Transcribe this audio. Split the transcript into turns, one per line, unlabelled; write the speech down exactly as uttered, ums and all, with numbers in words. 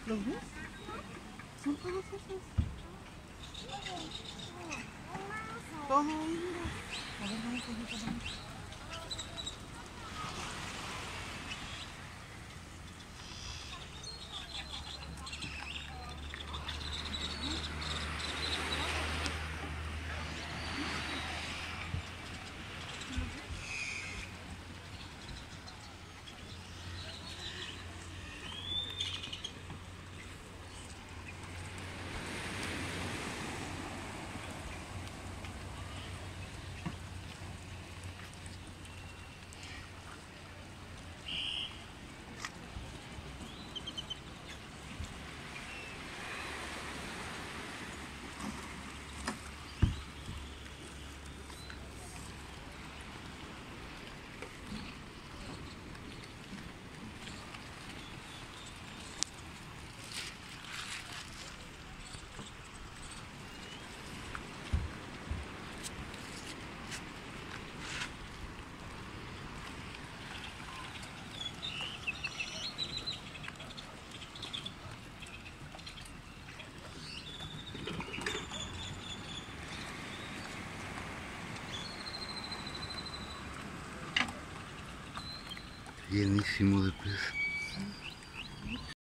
¿Los ves? Son todos esos. Todos ahí, mira. A ver, vamos, poquito, vamos.
Llenísimo de pez.